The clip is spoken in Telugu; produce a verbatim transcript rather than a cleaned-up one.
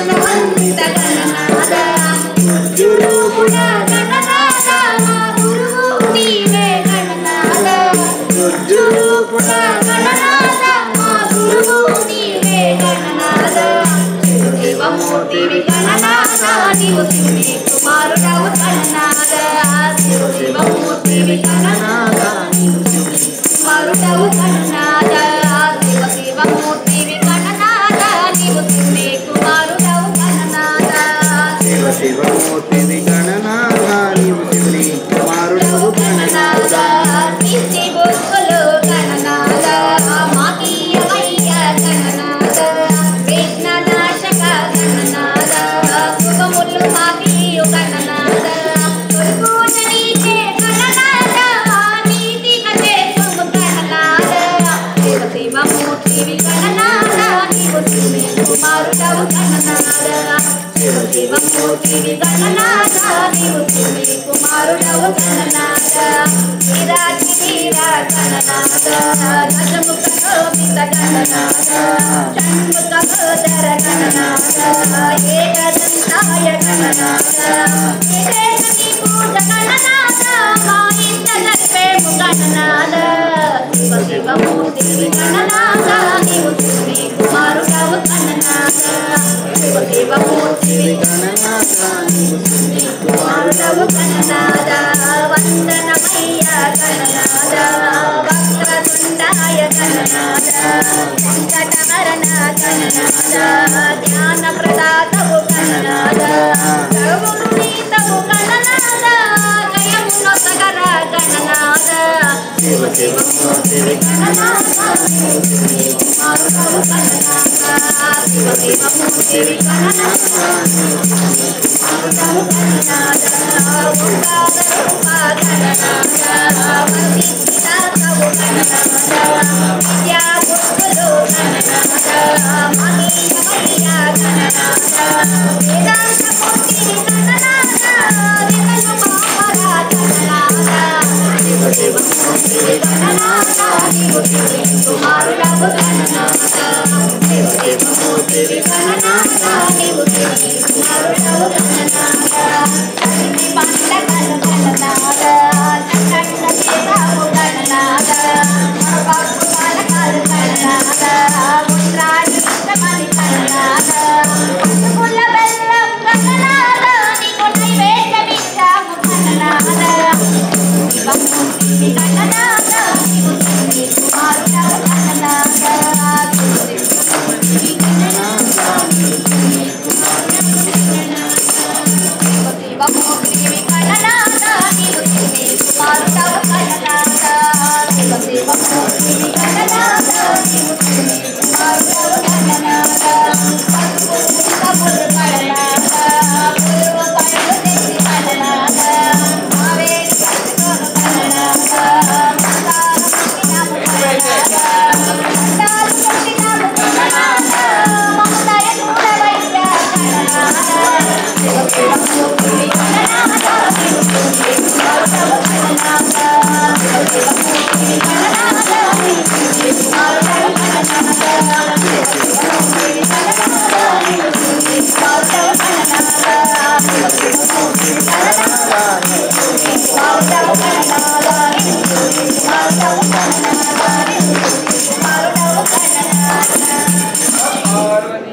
వందిత గణనాథ రుద్రురూపుడ గణనాథ మా గురువు నీవే గణనాథ రుద్రురూపుడ గణనాథ మా గురువు నీవే గణనాథ శివమూర్తివి గణనాథ నీవు శివుని కుమారుడవు గణనాథ శివమూర్తివి గణనాథ నీవు శివుని కుమారుడవు గణనాథ శివ శివమూర్తివి గణనాథ నీవు శివుని కుమారుడవు గణనాథ శివ శివమూర్తివి గణనాథ నీవు శివుని కుమారుడవు గణనాథ సిద్ధి బుద్ధులు గణనాథ మాకీయమయ్య గణనాథ విఘ్ననాశక గణనాథ శుభములు మాకీయు గణనాథ తొలిపూజ నీకే గణనాథ నీతిగా చేతుము గణనాథ శివ శివమూర్తివి గణనాథ నీవు శివుని కుమారుడవు గణనాథ శివ శివమూర్తివి గణనాథ నీవు శివుని కుమారుడవు గణనాథ వీరాకి వీర గణనాథ దశముఖ శోభిత గణనాథ షణ్ముఖ గోచర గణనాథ ఏకదంతాయ గణనాథ ఏకైక నీ పూజ గణనాథ మా ఇంట లక్ష్మేము గణనాథ శివ శివమూర్తివి గణనాథ నీవు శివుని కుమారుడవు గణనాథ శివ శివమూర్తివి గణనాథ నీవు శివుని కుమారుడవు గణనాథ వందనమయ్య గణనాథ వక్రతుండాయ గణనాథ వెంకటహరణ గణనాథ జ్ఞాన ప్రదాతవు గణనాథ సర్వము నీతవు గణనాథ జయమున సగర గణనాథ శివ శివమూర్తివి గణనాథ నీవు శివుని కుమారుడవు గణనాథ శివ శివమూర్తివి గణనాథ నీవు శివుని కుమారుడవు గణనాథ ఓంకార రూప గణనాథ వర్ధిల్లిదాతవు గణనాథ విద్యా బుద్ధులు గణనాథ మహీయమయ్య గణనాథ వేదాంత మూర్తివి గణనాథ వినలు మామర గణనాథ శివ శివమూర్తివి గణనాథ నీవు శివుని కుమారుడవు గణనాథ శివ శివమూర్తివి గణనాథ నీవు శివుని కుమారుడవు గణనాథ అగ్ని పండగలు గణనాథ చండ చేరావు గణనాథ మరపాకు పాలకాలు గణనాథ ముద్రాడి ఇష్టమని గణనాథ పసుపుల బెల్లం గణనాథ నీకు నైవేద్యమిచ్చాము గణనాథ శివమూర్తివి గణనాథ నీవు శివుని కుమారుడవు గణనాథ శివమూర్తివి గణనాథ నీవు శివుని కుమారుడవు గణనాథ శివమూర్తివి గణనాథ నీవు శివుని కుమారుడవు గణనాథ శివ శివమూర్తివి గణనాథ నీవు శివుని కుమారుడవు గణనాథ పసుపు కుంకుమలు గణనాథ పూర్వ పనులు తెచ్చి గణనాథ మావేలి పట్టుకోను గణనాథ మందాలు పుట్టినాము గణనాథ మందాలు పుట్టినాము గణనాథ మమతయ చూడవయ్య గణనాథ శివ శివమూర్తివి గణనాథ నీవు శివుని కుమారుడవు గణనాథ శివ శివమూర్తివి గణనాథ నీవు శివుని కుమారుడవు గణనాథ శివ శివమూర్తివి గణనాథ నీవు శివుని కుమారుడవు గణనాథ శివ శివమూర్తివి గణనాథ నీవు శివుని కుమారుడవు గణనాథ నీవు శివుని కుమారుడవు గణనాథ నీవు శివుని కుమారుడవు గణనాథ